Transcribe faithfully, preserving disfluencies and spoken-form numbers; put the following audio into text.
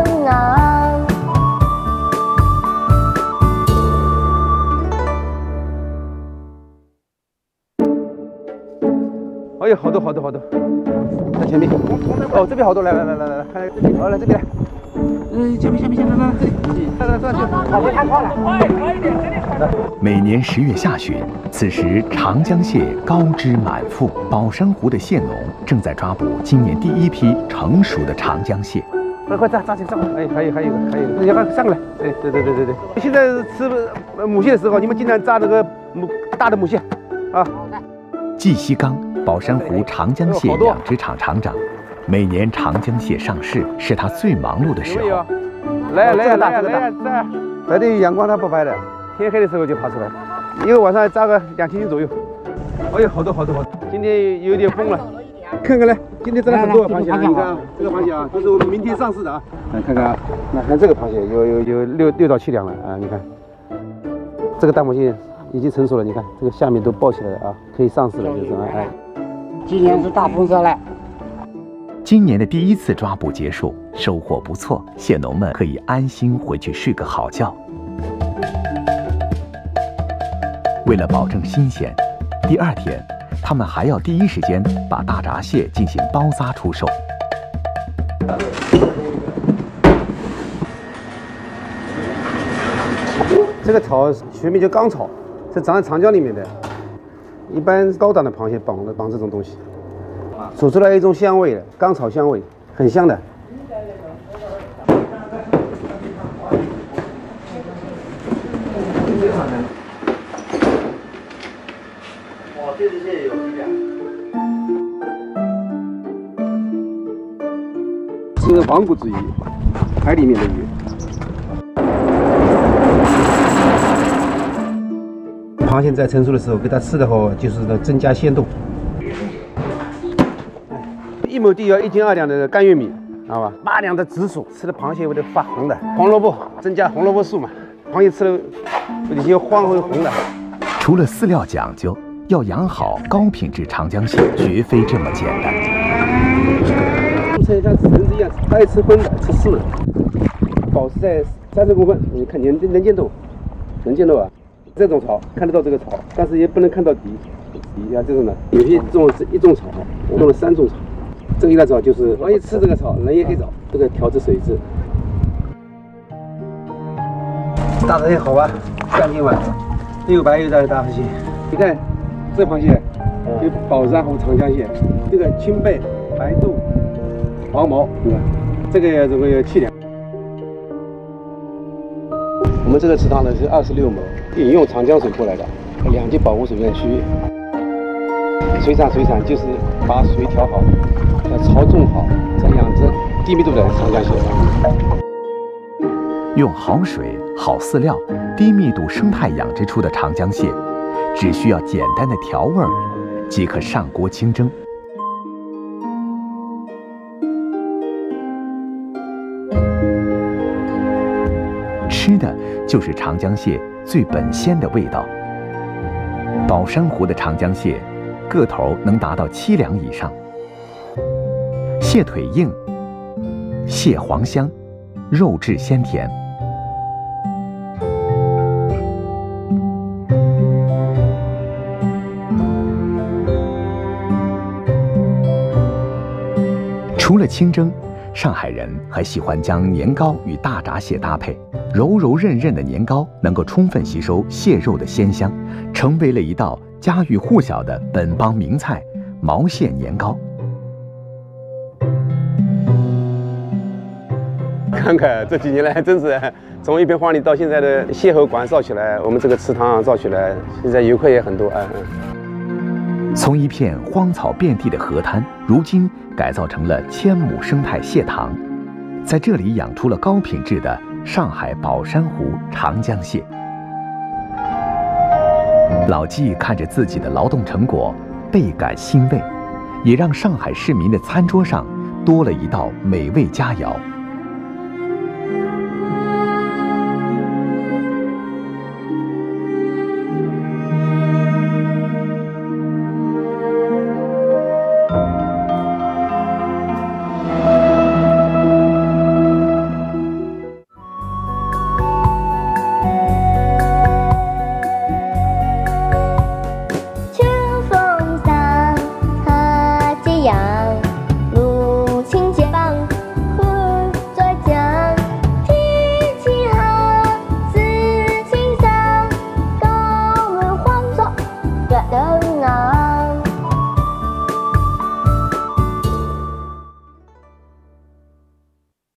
啊。 哎呦，好多好多好多，在前面。哦，这边好多，来来来来来来，看这边，哦，来这边来。嗯，这边下面下面来来这里，来来上去，好别太快了，快快一点，这里。 每年十月下旬，此时长江蟹高脂满腹，宝山湖的蟹农正在抓捕今年第一批成熟的长江蟹。 快快抓抓起抓！哎，还有还有还有，你快上来！哎，对对对对对。现在吃母蟹的时候，你们尽量抓那个母大的母蟹，啊。 季西刚，宝山湖长江蟹养殖场厂长，每年长江蟹上市是他最忙碌的时候。 来来呀来呀来呀在！白天有阳光它不拍的，天黑的时候就爬出来，一个晚上抓个两千斤左右。哎呦，好多好多好多！今天有点疯了，看看来，今天抓了很多螃蟹啊！你看啊，这个螃蟹啊，这是我们明天上市的啊。来看看啊，那看这个螃蟹有有有六六到七两了啊！你看，这个大母蟹已经成熟了，你看这个下面都抱起来了啊，可以上市了，就是哎。 今年是大丰收了。 今年的第一次抓捕结束，收获不错，蟹农们可以安心回去睡个好觉。为了保证新鲜，第二天他们还要第一时间把大闸蟹进行包扎出售。 这个草学名叫钢草，是长在长江里面的。一般高档的螃蟹绑的绑这种东西，煮出来一种香味的钢草香味，很香的。哦，这只蟹有质量。是黄骨子鱼，海里面的鱼。螃蟹在成熟的时候给它吃的话，就是增加鲜度。一亩地要一斤二两的干玉米，知道吧？八两的紫薯，吃的螃蟹会都发红的。黄萝卜增加红萝卜素嘛，螃蟹吃了有些黄会红的。 除了饲料讲究，要养好高品质长江蟹绝非这么简单。 像像人子一样，它爱吃荤的，吃湿的，保持在三十公分，你看能能见度，能见度啊。这种草看得到这个草，但是也不能看到底。底下这种呢，有些种是一种草，我种了三种草。这个一大草就是螃蟹吃这个草，人也可以找。这个调制水质。大闸蟹好玩，干净玩，又白又大的大闸蟹。你看这螃蟹有宝山湖长江蟹，这个青背、白肚、黄毛，你看这个总共有七两。我们这个池塘呢是二十六亩，引用长江水过来的，两级保护水源区域。水产水产就是把水调好，要槽种好，再养殖低密度的长江蟹。 用好水、好饲料、低密度生态养殖出的长江蟹，只需要简单的调味儿，即可上锅清蒸。吃的就是长江蟹最本鲜的味道。宝山湖的长江蟹，个头能达到七两以上，蟹腿硬，蟹黄香，肉质鲜甜。除了清蒸，上海人还喜欢将年糕与大闸蟹搭配。柔柔韧韧的年糕能够充分吸收蟹肉的鲜香，成为了一道家喻户晓的本帮名菜——毛蟹年糕。 看看这几年来，真是从一片荒里到现在的蟹侯馆造起来，我们这个池塘造起来，现在游客也很多啊。 从一片荒草遍地的河滩，如今改造成了千亩生态蟹塘，在这里养出了高品质的上海宝山湖长江蟹。老纪看着自己的劳动成果，倍感欣慰，也让上海市民的餐桌上多了一道美味佳肴。